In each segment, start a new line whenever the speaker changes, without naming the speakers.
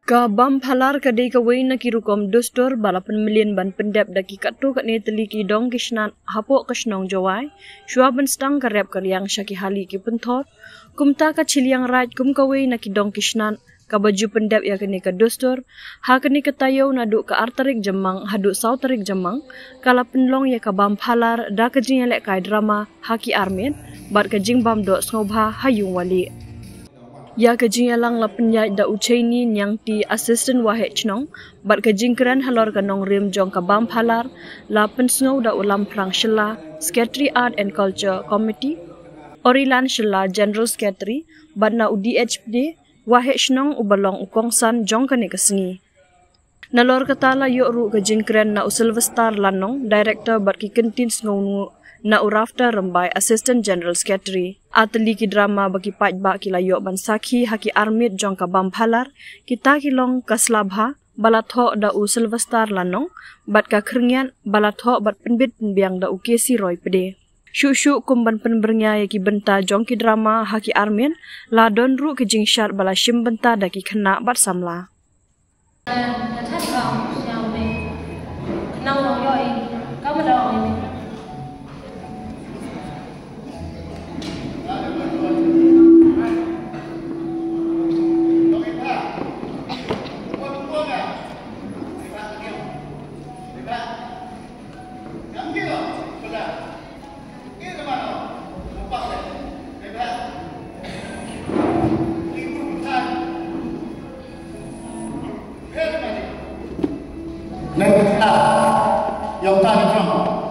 Ka bam phalar ka dei ka wei na kirukom dostor balapan million ban pendep daki katu kat ne teliki dong kisnan hapo kasnong jawai shua ban stang ka rep karyang shaki hali ki punthor kumta ka chiliang raj kum ka wei na ki dong kisnan ka baju pendep ya kene ka dostor ha kene ka tayo na du ka artarik jamang hadu sautarik jamang kala penlong ya ka bam phalar da ka jing lek kai drama haki armen bat ka jing bam do snobha hayung wali. Ya kajing alang la penyai da ucaini yang ti assistant wahid chnong bat kajing keren halor kanong rim jong ka bam phalar la pensngau da ulam prang shela secretary art and culture committee orilan shela general secretary bat na udhpd wahid chnong ubalong ukongsan jong kane kasngi nalor katala yo ru kajing keren na usilvestar lanong director bat ki kentin sngu na urafta rambai assistant general secretary atli ki drama bagi pajba ki layo ban sakhi haki armit jong ka bam phalar kita ki long kaslabha balatho da u silvestar lanong bat ka khrngian balatho bat penbit penbiang da u kesi roy pede shu kumban penbernya ki benta jong ki drama haki armin la don ru ki jingshar bala shim benta da ki khna bat samla
yang tadi kan,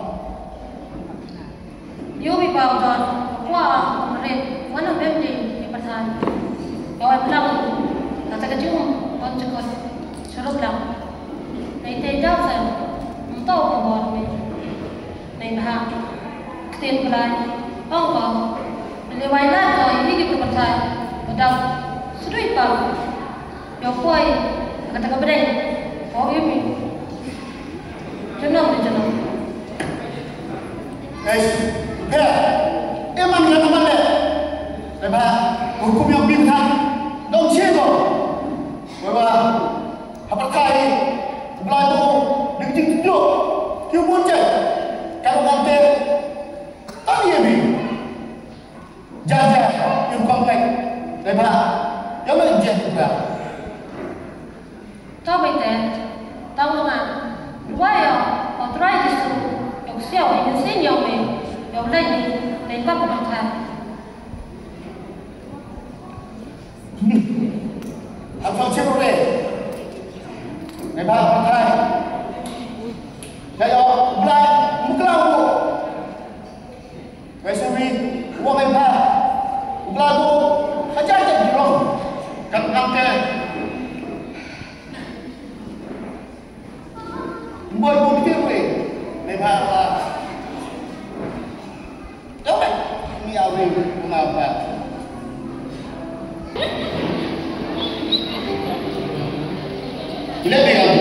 yo bi bang don, wah kemarin mana bemdi di pasar, kawan bilang, kata kecil, kon cekot, suruh bilang, naik tejauh saya, entah apa buat ni, naik bahang, ketin pelai, bang, lewat lah ini di pasar, bedang, sudah itu, yo koi, kata keberai, oh ini. Jenam.
Emang dia teman le. Lepas hukum yang bintang, dong siapa? Bawa apa kai? Belajar dengan tunjuk, dia muncul. Kalau nanti, tak dia ni. Jajah yang komplek. Lepas yang mana dia juga?
Tahu betul, tahu kan? Why try this yourself and send your way, your lady, they come on time.
I'm from Chevrolet. They come on time. They are black, muklau. Where's we? What they have? Black, ajar je belum. Kan nanti. Boy bukti we, lepas apa? Ni awal kenapa? Tidak betul.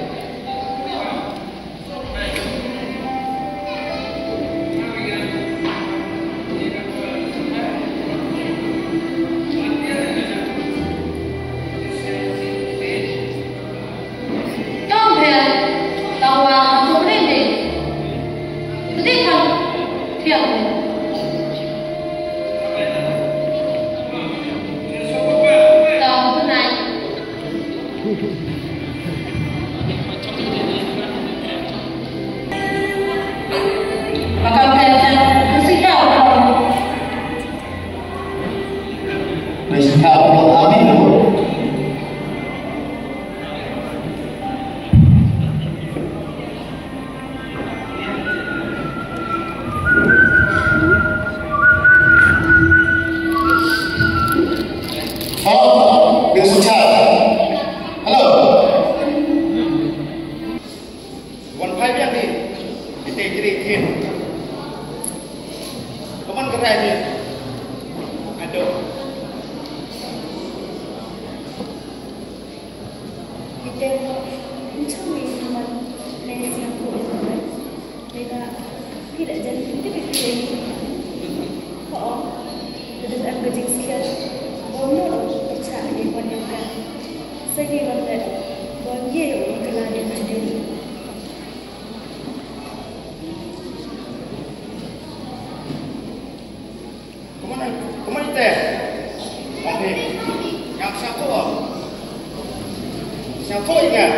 Tidak jadi kita fikir ini. Kok dengan gajing sekian, bono percaya di wanita. Saya banget. Boleh orang kelar dengan dia.
Kemana itu? Okey. Yang satu. Satu ingat.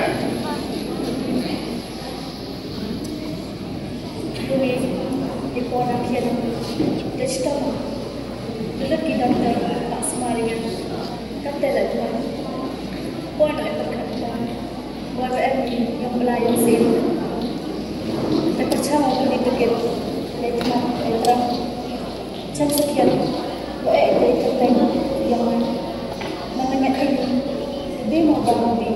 Ini ibu anak yang tercipta. Lelaki doktor tak semaringan. Kata lagi. Puan nak berkata, buat yang belayan sih. Tak percaya pun ditegir. Lepas itu, jam sekian, buat itu tertanya yang menengah ini dia mau berhenti.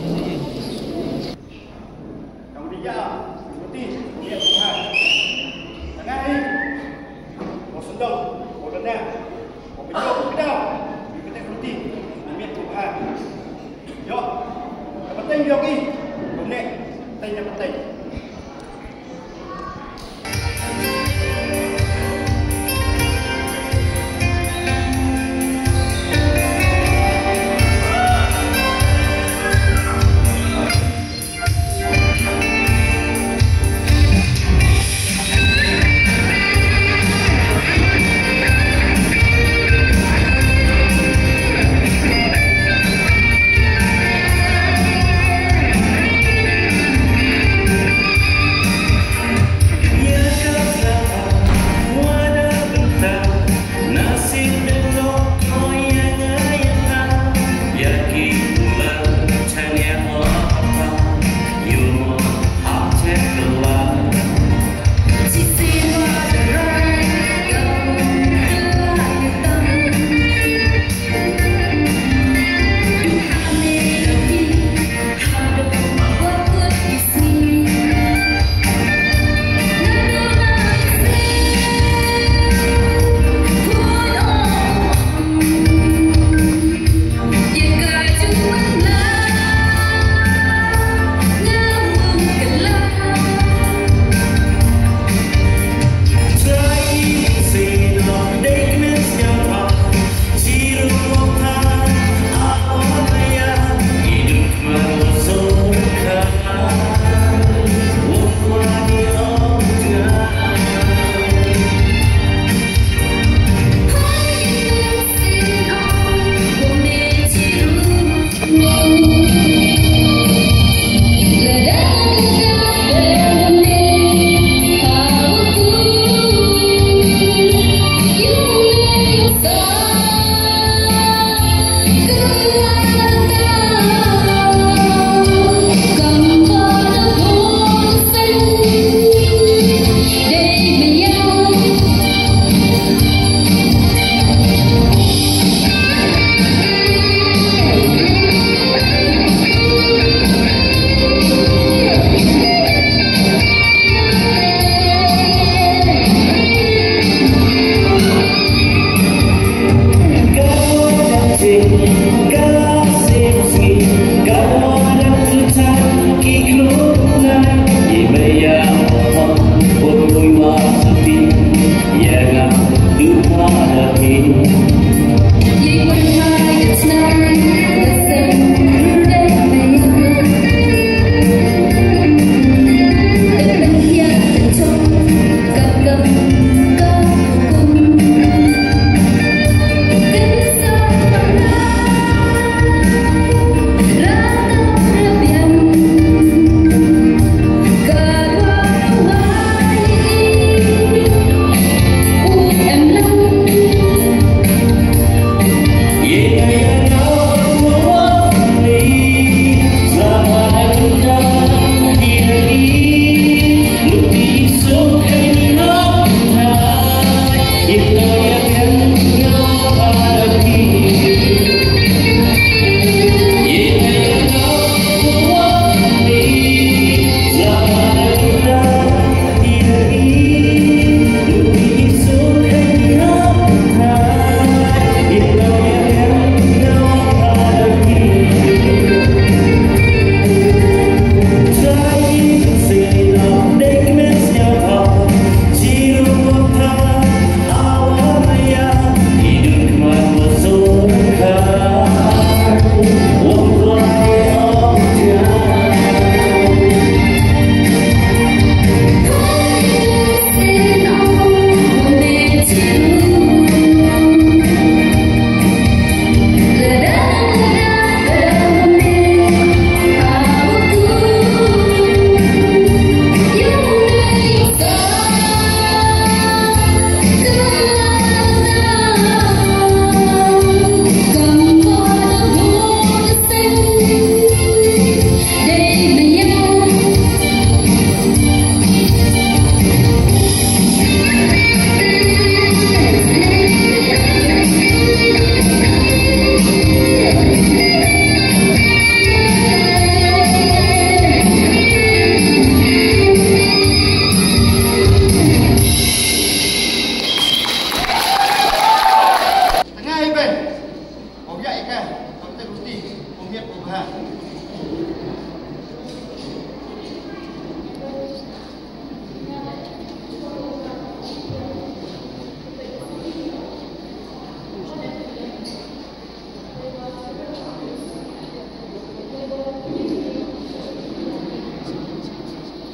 Kamu dijak, seperti dia Tuhan. Tengah ni, kau sedang, kau dengar, kau pindah, kita seperti dia Tuhan. Yo, penting dia pergi, kau ni, penting.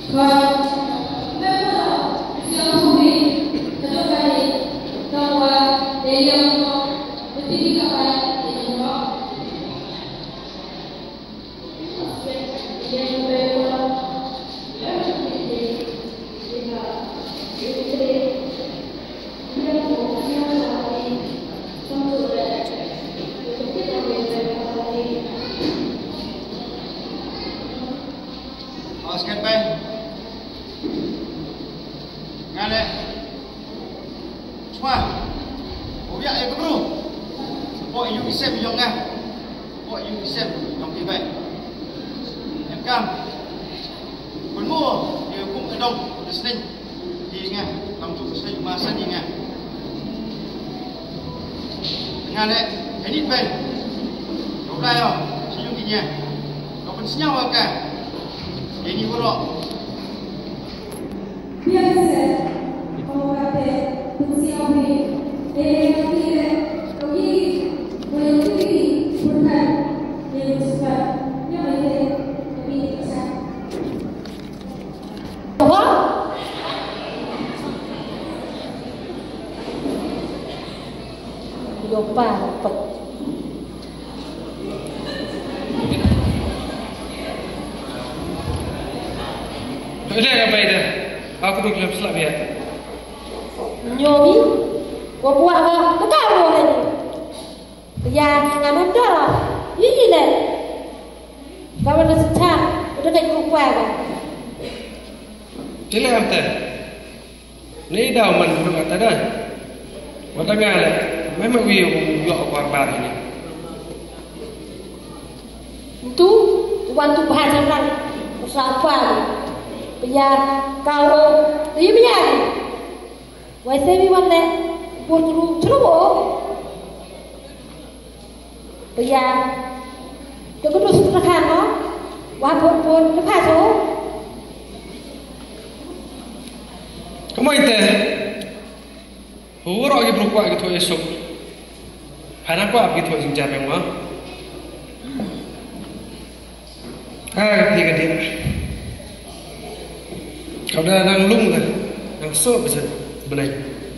Sekian baik. Ngale. Semua. Uyak yang keburu. Pok you isem yang ngah. Pok you isem yang tibai. Yang kam. Penmu dia hukum kedong di sini. Di ngah. Langsung saya masa di ngah. Ngale. Ini baik. Kau belajar. Senyum kinya. Kau pun senyawa kan. Ini buruk.
Biasa, kalau kata pensiawi, kira kami mengikuti bukan yang sebab yang ada kami bisa. Apa? Lupa, lupa.
Boleh apa itu? Aku duduk dalam selap ya.
Nyobi, gua buat apa? Betul boleh ni. Yang ngamen dah lah. Ini le. Kalau dah secar, udah kayak kuat kan.
Jelas apa? Ni dah man duduk atas dah. Watangah le. Memang we yok apa ini.
Itu tuan tu bahan sangat. Usapa. Bây cao ô tí bây giờ vậy xem đi quan nè buồn tụi chú bộ bây giờ đừng có đôi chút ra khăn nó qua buồn nó khai số
Kamu itu? Huru lagi berkuat gitu esok. Anak aku gitu singjar yang mah. Dia dia. Kau dah nang lung dah, nang so bisa benai.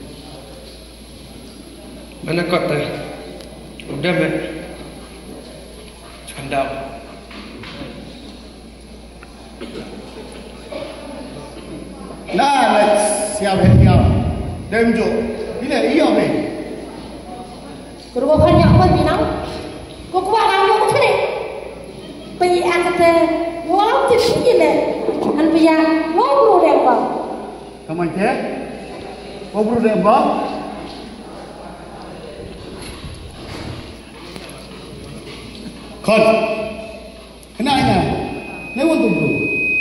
Mana kau dah? Udah mak. Candau.
Nah, siap siap. Dem jo. Bila iya be.
Kalau kau hanya apa bilang, kau kuat orang kau ceri. Pergi angkat wang ceri le. An biya wabru demba.
Kamu cek? Wabru demba. Kon. Kenapa? Lewat tu bro.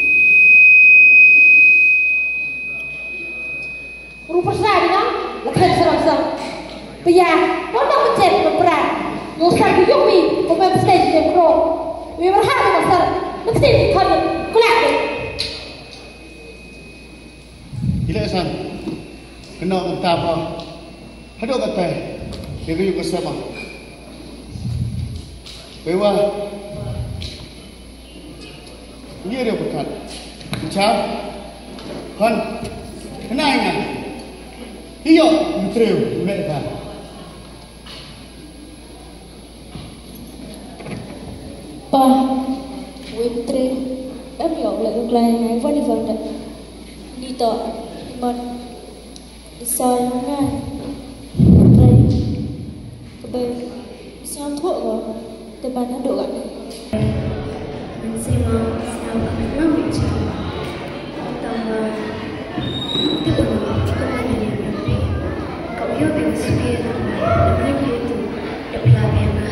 Rupa saya kan, lekas serang. Biya, kau nak mencet berperan. Nusa kuyupi, kau mesti dempro. We berhak besar. Mesti kau kelak.
Gila san. Kena entah apa. Hadok kata. Dia kena bersama. Bewa. Ini dia bukan. Macam. Kan. Kena ingat. Iyo, betul. Mereka.
Pa, Wintre, em hiểu lại ngược lại này vẫn đi vòng đấy. Đi tỏ, mất, đi soi ngay. Đây, bây, sao thuốc rồi, để bạn đã được ạ.
Mình xem sao nó bị chịu. Tầm tiếp tục công an nhà này. Cậu yêu bệnh suy là đừng như từ độc là em à.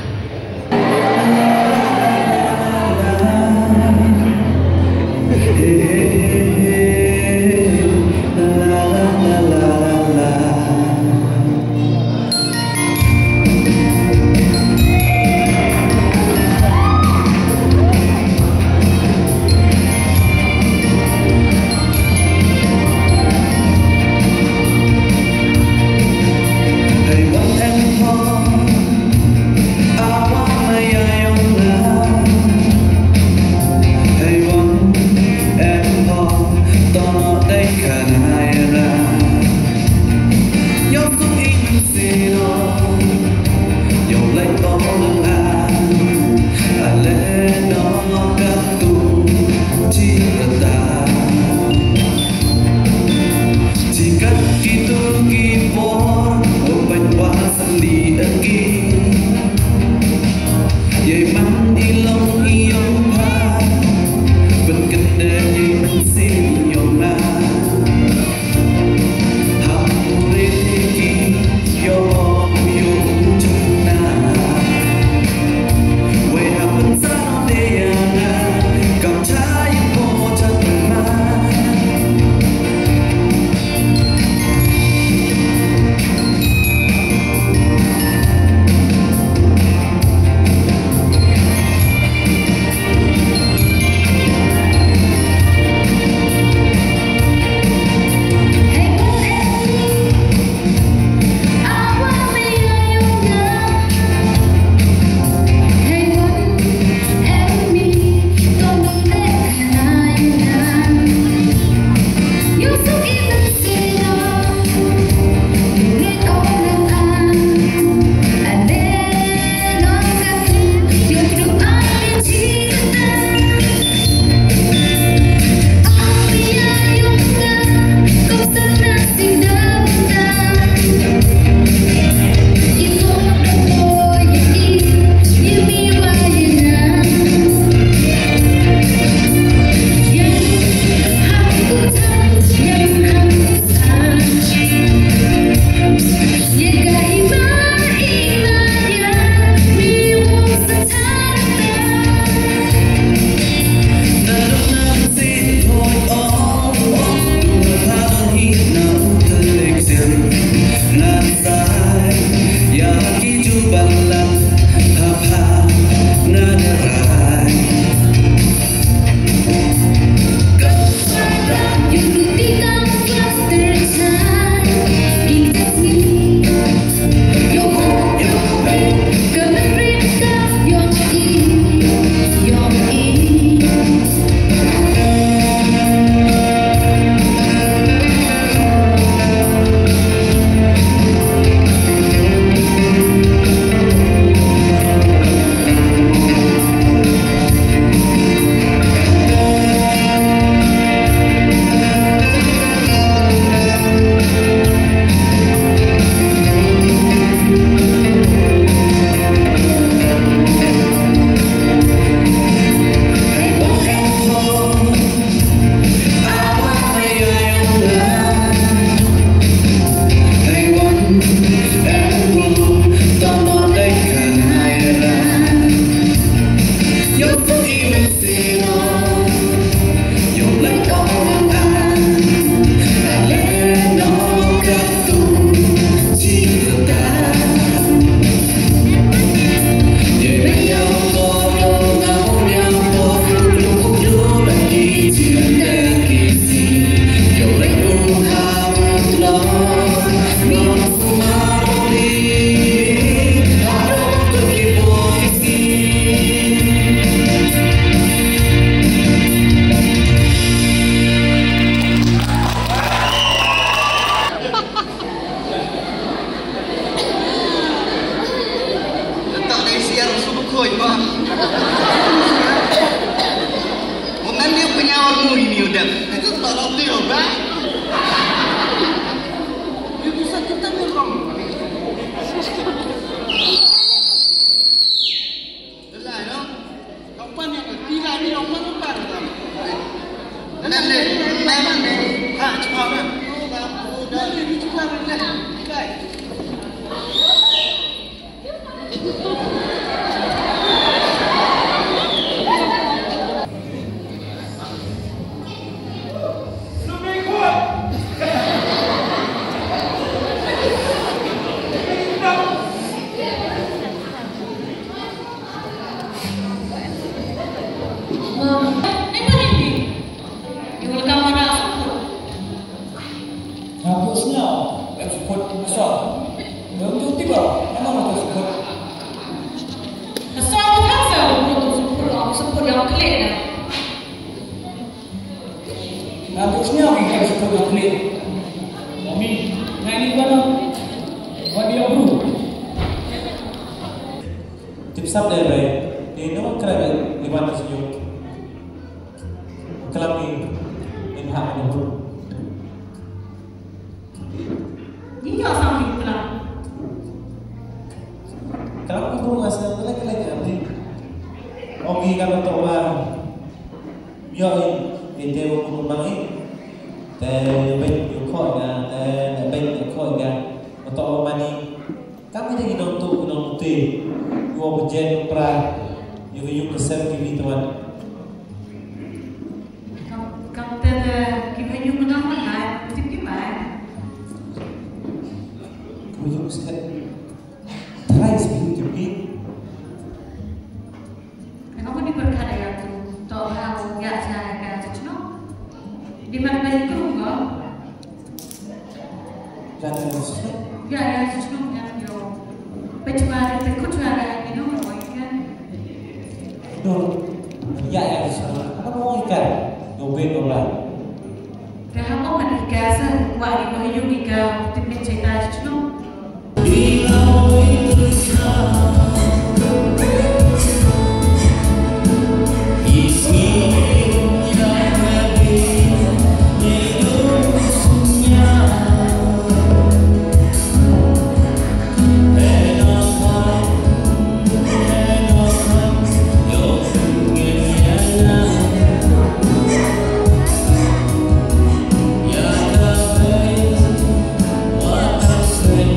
Say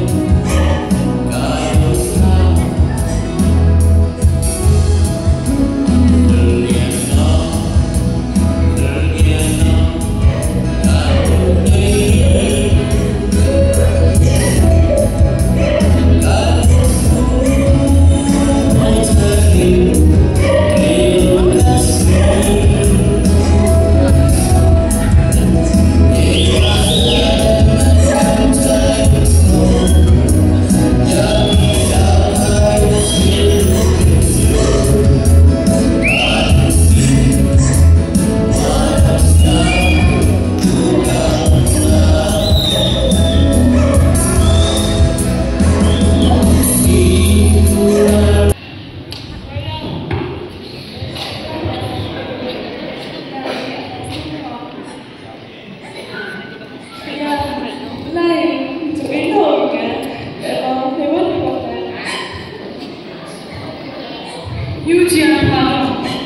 You jangan malu.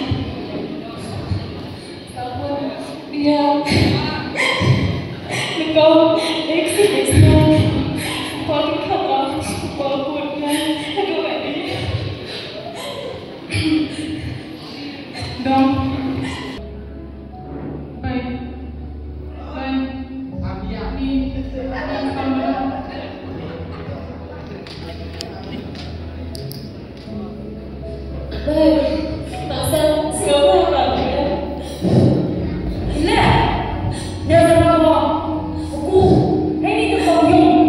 Dia engkau ekspresinya paling kalah walaupun agak ini. Dong. Baik. Ini kamu.
Baik, masa siapa lagi? Gila, dia sama aku. Ini tu kau yang,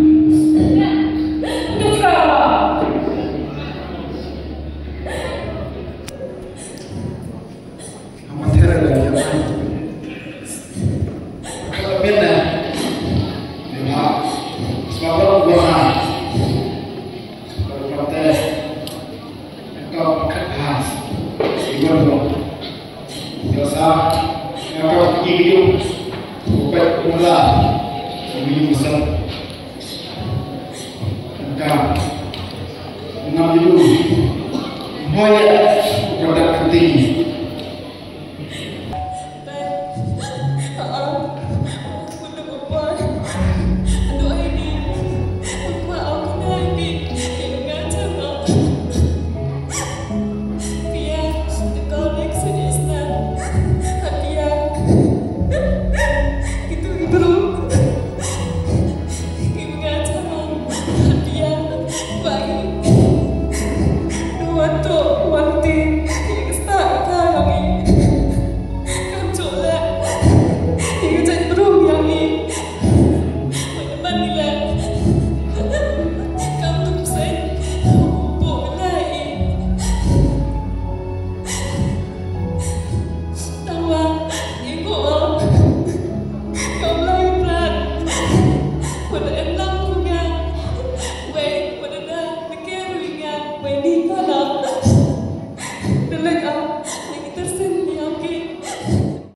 tu cakap.
Amat heran lagi apa? Kalau benda, memang sebab gua kalau protes, kau khas, gimana? Biasa, kau pergi hidup, bukan pula, lebih besar. Kau mengambil dulu, banyak produk penting.